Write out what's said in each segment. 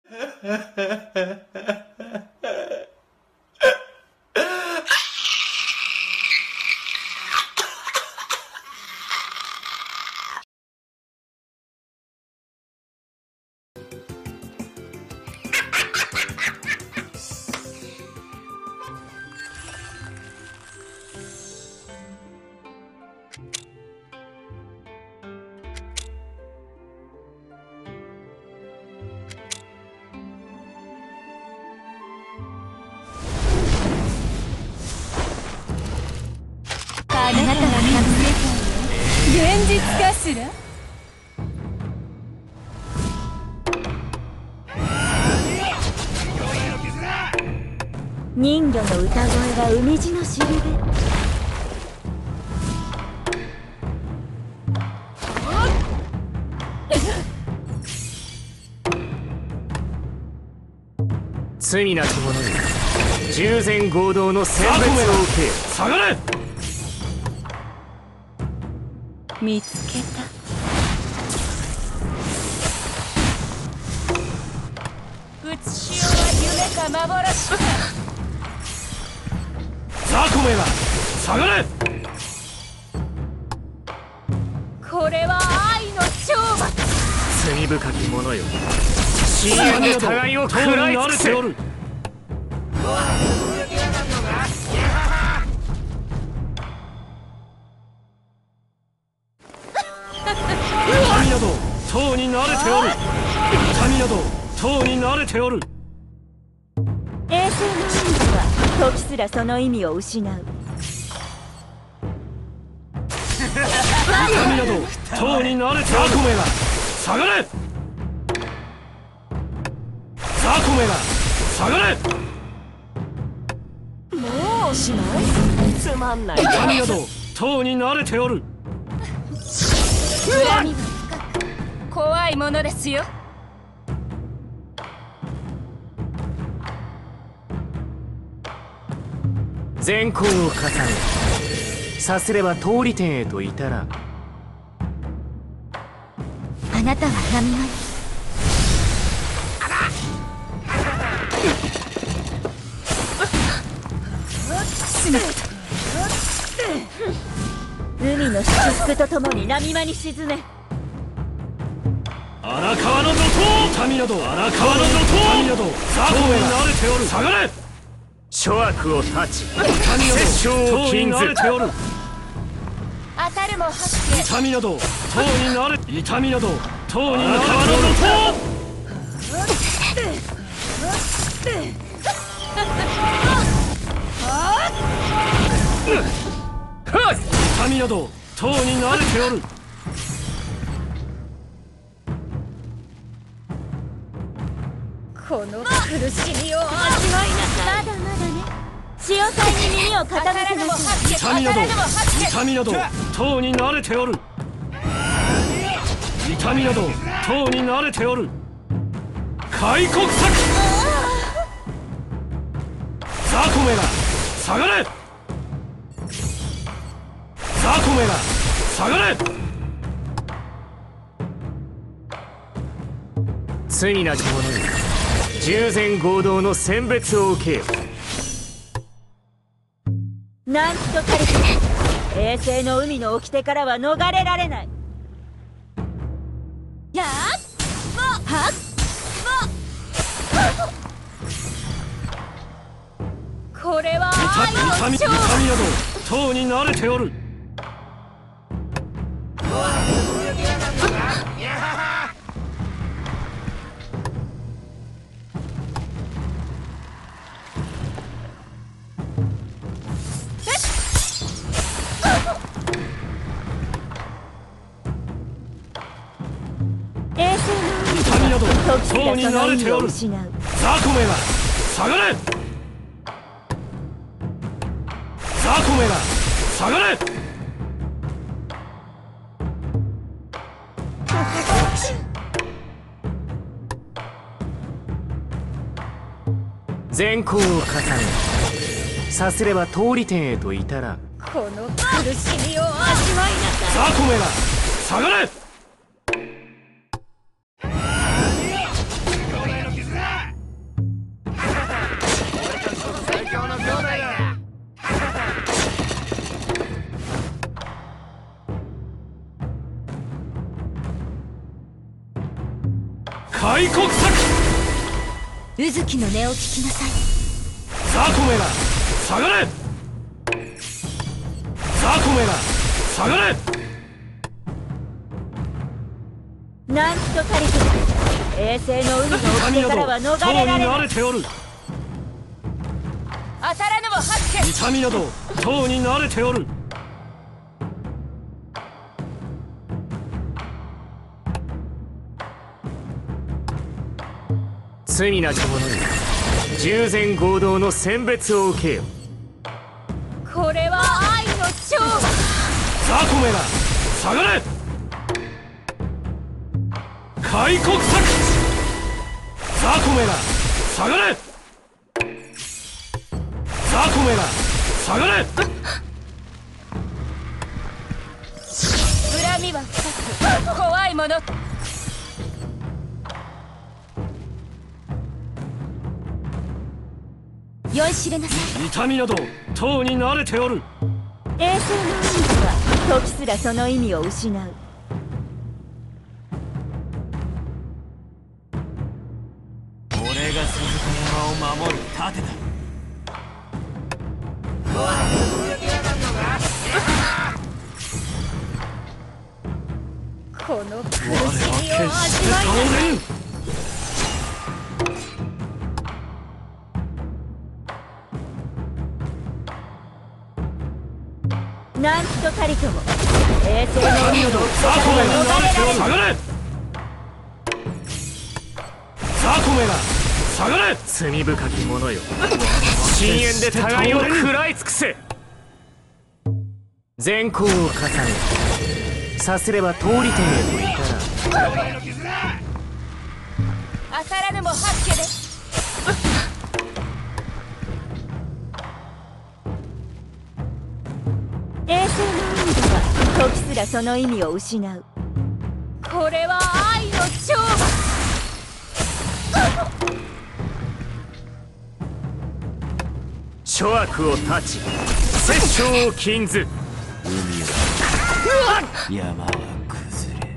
あなたが見つけた現実かしら。 人魚の歌声が海地のしるべ。 罪なき者に従前合同の選別を受けよ。下がれ。 見つけた。うつしおは夢か幻か。 雑魚めが下がれ。 これは愛の懲罰。 罪深き者よ、深淵に互いを食らい尽くせ。痛みなどとうに慣れておる。痛みなどとうに慣れておる。 衛星の真理は時すらその意味を失う。 痛みなどとうに慣れておる。雑魚めが下がれ。雑魚めが下がれ。 もうおしまい。つまんない。 痛みなどとうに慣れておる。 恨みは深く怖いものですよ。 善行を重ね、さすれば通り天へと至らん。 あなたは波間に海の祝福とともに波間に沈め。 荒川の怒涛。民など荒川の怒涛。民など雑魚め慣れておる。下がれ。諸悪を断ち、殺生を禁ず。 当たるも発見。 痛みなどとうになれ。痛みなどとうになれておる。痛みなどとうに慣れておる。 この苦しみを味わいなさい。 まだまだね。潮騒に耳を傾けなさい。 痛みなど痛みなどとうに慣れておる。痛みなどとうに慣れておる。開国策。雑魚めが下がれ。雑魚めが下がれ。罪なき者に従前合同の選別を受けよ。 なんとかれて衛星の海の掟からは逃れられない。やっはっこれは愛の痛みなどとうに慣れておる。 衛星の海痛みなど時すとうにらその意味を慣れておる。 失う。 雑魚めが下がれ。雑魚めが下がれ。善行を重ね、さすれば通り天へと至らん。 この苦しみを味わいなさい。 雑魚めが下がれ。 開国策。 宇月の音を聞きなさい。 ザコメラ下がれ。ザコメラ下がれ。 なんとたりとも衛星の海の掟からは逃れられない。 慣れておる。 当たらぬも発見。 痛みなどとうに慣れておる。罪なき者に従前合同の選別を受けよ。 これは愛の勝負。 ザコメラ下がれ。開国策。ザコメラ下がれ。ザコメラ下がれ。 恨みは2つ、怖いもの。酔いしれなさい。 痛みなどとうに慣れておる。 衛星の海では時すらその意味を失う。 俺が鈴鹿山を守る盾だ。 この苦しみを味わいなさい。 なんとたりとも衛星の海の掟からは逃れられない。 下がれ。ザコメラ下がれ。罪深き者よ、深淵で互いを食らい尽くせ。善行を重ねさすれば通り点へといたら。 当たらぬも発見です。衛星の海では時すらその意味を失う。これは愛の勝負。 諸悪を断ち殺生を禁ず。海は山は崩れ。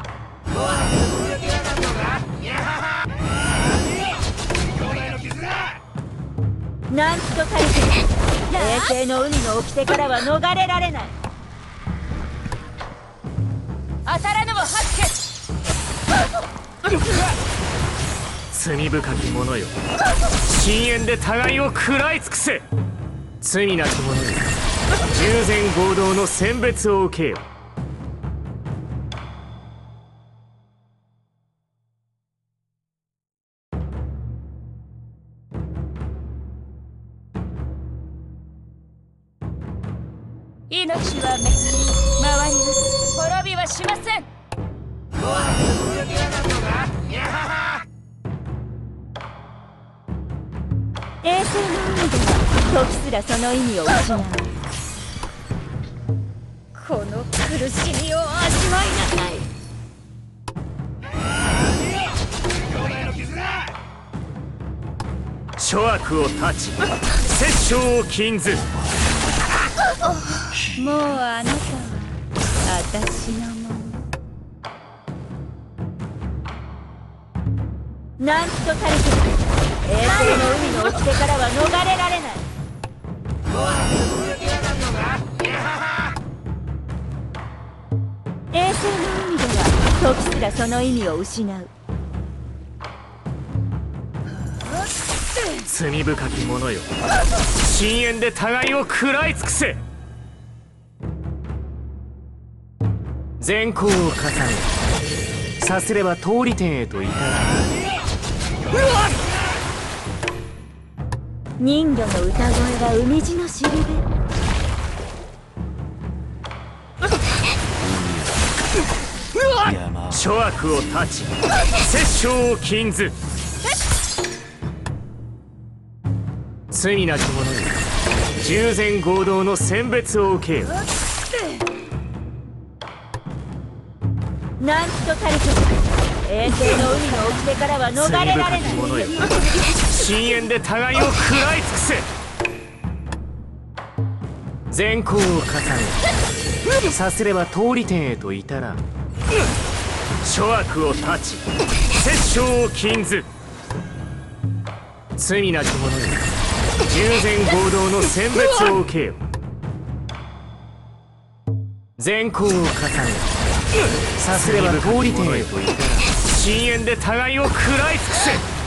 なんとたりとも衛星の海の掟からは逃れられない。当たらぬも発見。 罪深き者よ、深淵で互いを食らい尽くせ。罪なき者よ、従前合同の選別を受けよ。 命はめくり回ります。滅びはしません。衛星の海では時すらその意味を失う。 この苦しみを味わいなさい。 諸悪を断ち殺生を禁ず。 もうあなたは私のもの。 なんとたりとも衛星の海の掟からは逃れられない。衛星の海では時すらその意味を失う。 罪深き者よ、深淵で互いを食らい尽くせ。善行を重ねさすれば通り点へといたら。 人魚の歌声は海地のしるべ。 諸悪を断ち殺生を禁ず。罪なき者よ、従前合同の選別を受けよ。 なんとたりとも衛星の海の掟からは逃れられない。 罪深き者よ、深淵で互いを食らい尽くせ。善行を重ねさすれば通り点へといたら。諸悪を断ち殺生を禁ず。罪なき者よ、従前合同の選別を受けよ。善行を重ね、さすれば通りてえよと言ったら深淵で互いを食らい尽くせ。